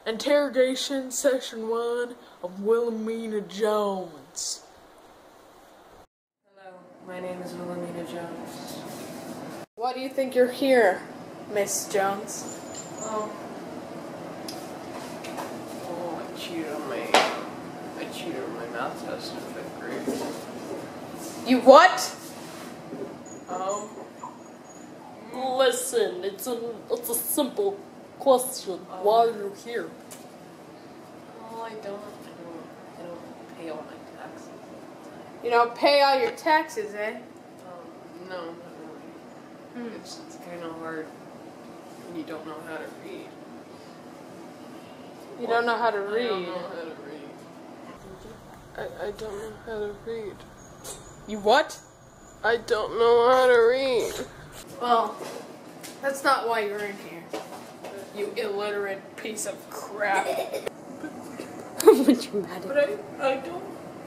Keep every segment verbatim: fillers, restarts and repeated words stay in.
Interrogation Session one of Wilhelmina Jones. Hello, my name is Wilhelmina Jones. Why do you think you're here, Miss Jones? Oh. Oh, I cheated on my... I cheated on my math test in fifth grade. You what? Um... Listen, it's a, it's a simple question. Um, Why are you here? Oh, I don't... I don't... I don't pay all my taxes. You don't pay all your taxes, eh? Um, no, not really. Hmm. It's, it's kind of hard when you don't know how to read. You don't know how to read? I don't know how to read. I, I don't know how to read. You what? I don't know how to read. Well, that's not why you're in here. You illiterate piece of crap. But you mad at But I, I don't...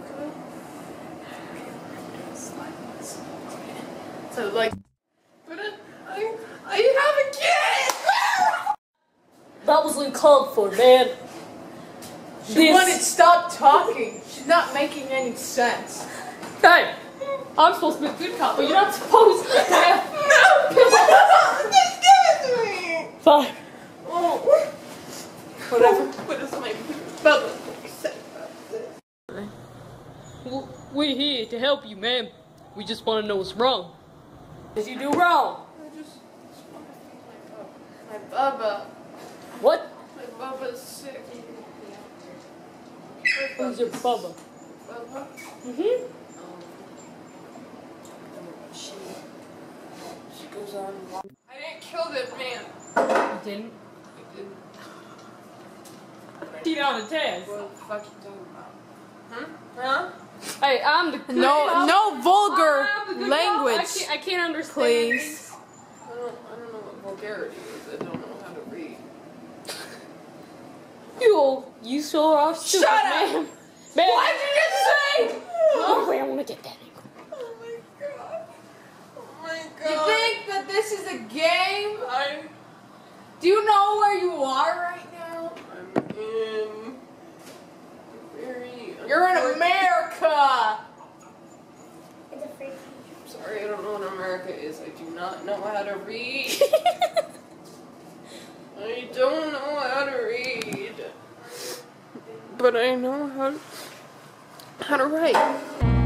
So, like... But I, I, I have a kid! That was uncalled for, man. She This... wanted stop talking. She's not making any sense. Hey! I'm supposed to be a good cop, but you're not supposed to have... No! Just give it to me! Fine. Oh. Whatever. What is my brother say about this? We're here to help you, ma'am. We just want to know what's wrong. What did you do wrong? I just, just want to feed my bubba. My bubba. What? My bubba's sick. Who's your bubba? Bubba? Mm-hmm. She, she goes on. I didn't kill that man. You didn't? I didn't. Cheat on the test. What the fuck you talking about? Huh? Huh? Hey, I'm the good No, cop. no vulgar I'm the good language. cop. I can't, I can't understand. Please. I don't, I don't know what vulgarity is. I don't know how to read. You, you so are stupid, Shut up! man. Man. What did you just say? Oh, wait, I want to get that angle. Oh my god. Oh my You god. think that this is a game? I, Do you know where you are right now? I'm in very... You're in America! I'm sorry, I don't know what America is. I do not know how to read. I don't know how to read. But I know how to, how to write.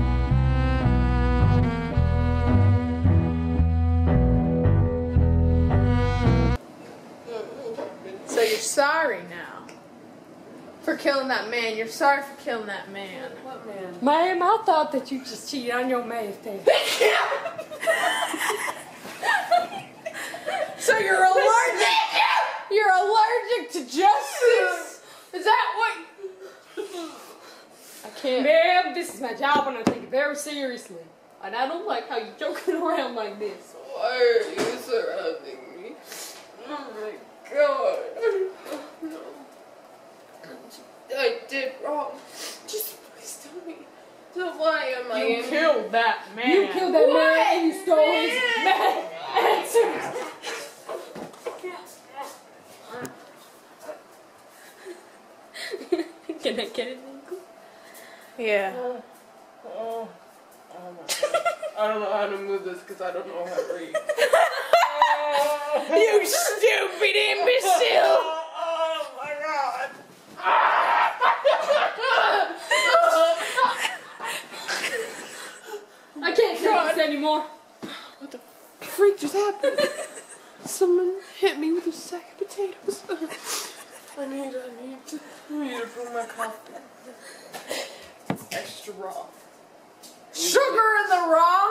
So you're sorry now for killing that man. You're sorry for killing that man. What man? Ma'am, I thought that you just cheated on your math test. So you're allergic. You're allergic to justice. Is that what? I can't. Ma'am, this is my job and I take it very seriously. And I don't like how you're joking around like this. Why are you surrounding me? Oh my god. No. I did wrong. Just please tell me. So why am I You in killed that man. You killed that What? man and you stole his math answers. Can I get it? Yeah. Oh, oh my god. I don't know how to move this because I don't know how to read. You stupid imbecile! Oh my god. I can't do this anymore. What the freak just happened? Someone hit me with a sack of potatoes. I need, I need to, I need to put my coffee. Extra raw. Sugar in the raw?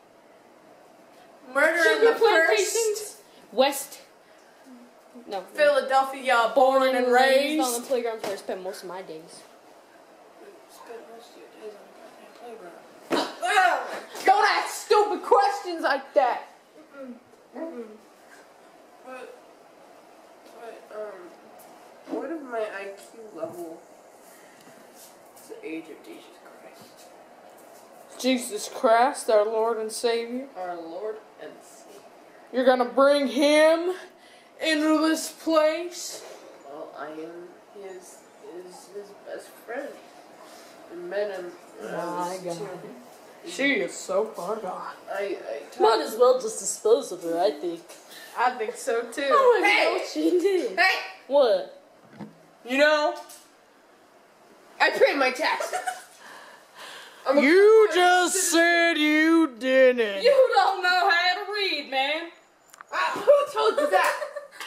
Murder in Sugar the plantations? first? West. No. Philadelphia, born and raised. on the playground where I spent most of my days. Spent most of your days on the goddamn playground. Don't ask stupid questions like that. Mm-mm. Mm-mm. But, but, um, what if my I Q level is the age of Jesus Christ? Jesus Christ, our Lord and Savior. Our Lord and Savior. You're gonna bring him into this place? Well, I am he is, is his best friend. I met him when I was two. She is so far gone. I, I Might as well just dispose of her, I think. I think so too. Oh, I Hey! know what she did. Hey! What? You know, I paid my taxes. I'm a- You just said you didn't. You don't know how to read, man. Ah, who told you that?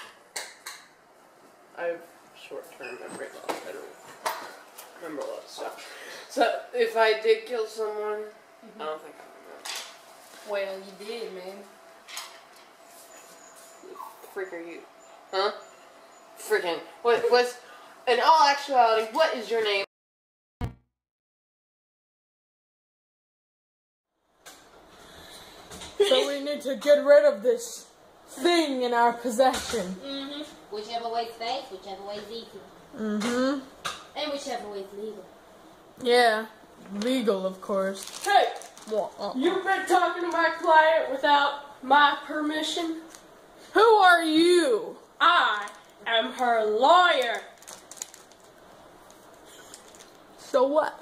I have short-term memory loss. I don't remember a lot of stuff. So if I did kill someone, I don't think I remember. Well, you did, man. Freak are you? Huh? Freaking. What was, in all actuality, what is your name? So we need to get rid of this thing in our possession. Mm-hmm. Whichever way's safe, whichever way's easy. Mm-hmm. And whichever way's legal. Yeah. Legal, of course. Hey, Well, uh, you've been talking to my client without my permission? who are you? I am her lawyer. So what?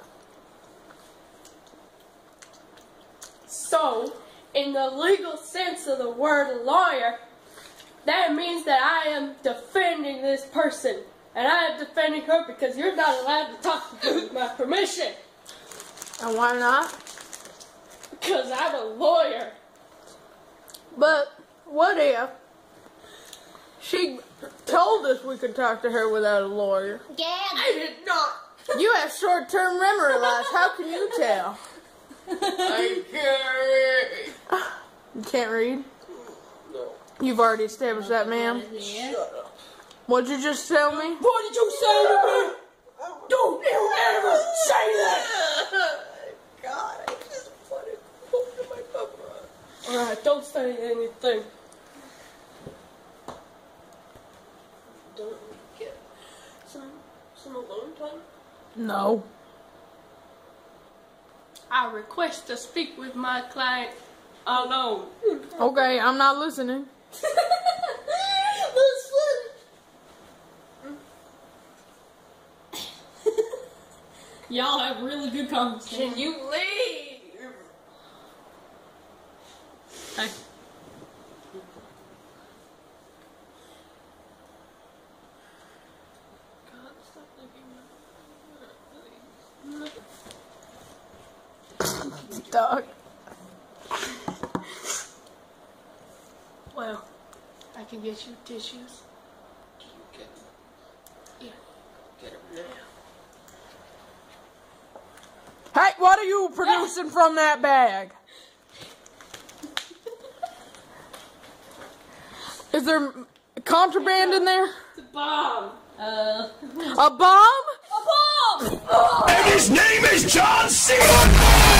So, in the legal sense of the word lawyer, that means that I am defending this person. And I am defending her because you're not allowed to talk to her with my permission. And why not? Because I'm a lawyer. But what if she told us we could talk to her without a lawyer? I did not. You have short-term memory loss. How can you tell? I can't. You can't read? No. You've already established that, ma'am. Yeah. What'd you just tell me? What did you say to me? Don't you ever say that! God, I just want to go to my papa. Alright, don't say anything. Don't we get some some alone time? No. I request to speak with my client alone. Okay, I'm not listening. Y'all have really good conversation. Can you leave? Hey. God, stop looking at Dog. Well, I can get you tissues. Get him. Yeah. Get him now. Hey, what are you producing from that bag? Is there contraband in there? It's a bomb. Uh. A bomb? A bomb! And his name is John C.